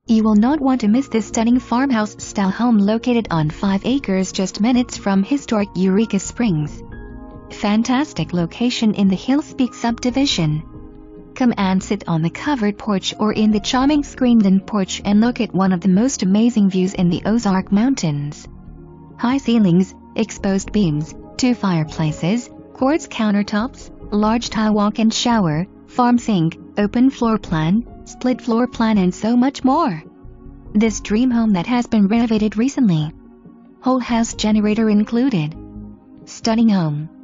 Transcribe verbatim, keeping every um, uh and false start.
You will not want to miss this stunning farmhouse style home located on five acres just minutes from historic Eureka Springs. Fantastic location in the Hillspeak subdivision. Come and sit on the covered porch or in the charming screened-in porch and look at one of the most amazing views in the Ozark Mountains. High ceilings, exposed beams, two fireplaces, quartz countertops, large tile walk-in shower, farm sink, open floor plan, split floor plan and so much more. This dream home that has been renovated recently. Whole house generator included. Stunning home.